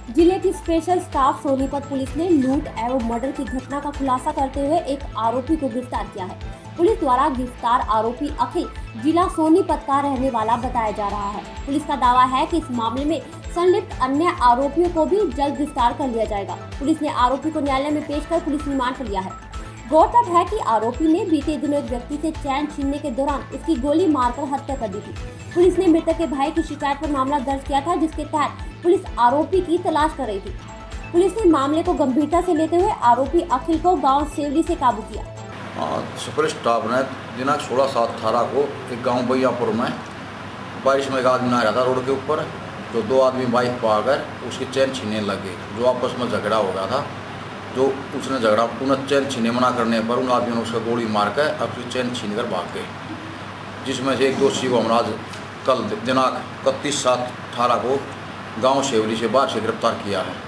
जिले की special staff Sonipat police ने लूट एवं मर्डर की घटना का खुलासा करते हुए एक आरोपी को गिरफ्तार किया है। पुलिस द्वारा गिरफ्तार आरोपी अखिल जिला सोनीपत का रहने वाला बताया जा रहा है। पुलिस का दावा है कि इस मामले में संलिप्त अन्य आरोपियों को भी जल्द गिरफ्तार कर लिया जाएगा। पुलिस ने आरोपी को न्यायालय में पेश कर पुलिस रिमांड पर लिया है। गौरतलब है कि आरोपी ने बीते दिनों एक व्यक्ति से चैन छीनने के दौरान उसकी गोली मारकर हत्या कर दी थी। पुलिस ने मृतक के भाई की शिकायत पर मामला दर्ज किया था, जिसके तहत पुलिस आरोपी की तलाश कर रही थी। पुलिस ने मामले को गंभीरता से लेते हुए आरोपी अखिल को गांव सेवली से काबू किया। सुपर स्टाफ ने दिनांक 16/7/18 को एक गांव बैयापुर में बारिश में एक आदमी नहा रहा था रोड के ऊपर, जो दो आदमी बाइक पर आकर उसकी चैन छीनने लगे। जो आपस में झगड़ा हो गया था, जो उसने झगड़ा पुनः चैन छीने मना करने पर उन आदमियों ने उसका गोली मारकर अपनी चैन छीन कर भाग गए, जिसमें से एक दोषी को हमने आज कल दिनांक 31/7/18 को गांव सेवली से बाहर से गिरफ्तार किया है,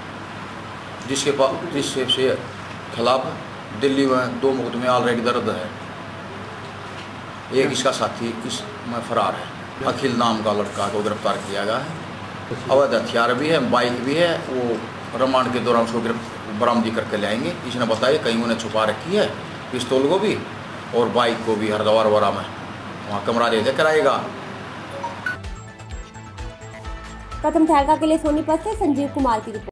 जिसके खिलाफ दिल्ली में 2 मुकदमे ऑलरेडी दर्ज है। एक इसका साथी इसमें फरार है। अखिल नाम का लड़का को गिरफ्तार किया गया है। अवैध हथियार भी है, बाइक भी है। वो रिमांड के दौरान उसको बरामदी करके लाएंगे। इसने बताया कहीं उन्हें छुपा रखी है, पिस्तौल को भी और बाइक को भी हरद्वार वरा में वहाँ कमरा दे कराएगा। प्रथम तहलका के लिए सोनीपत से संजीव कुमार की रिपोर्ट।